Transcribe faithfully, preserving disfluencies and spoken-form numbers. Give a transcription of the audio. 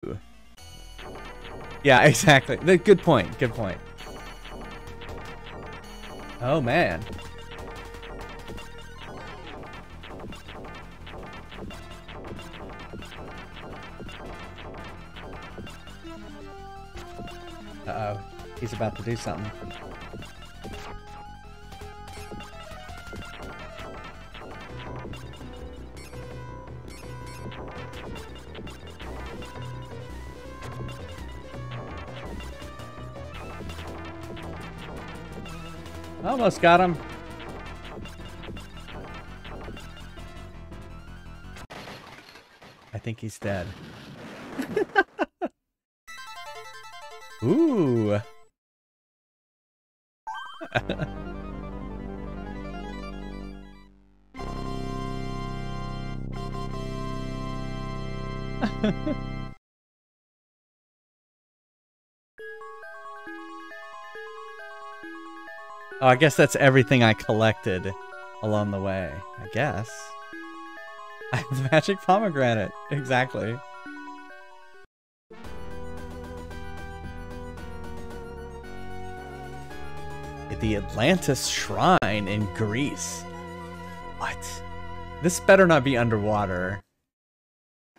Yeah, exactly. Good point. Good point. Oh, man. Uh-oh. He's about to do something. Almost got him. I think he's dead. Ooh. Oh, I guess that's everything I collected along the way. I guess. The magic pomegranate. Exactly. The Atlantis Shrine in Greece. What? This better not be underwater.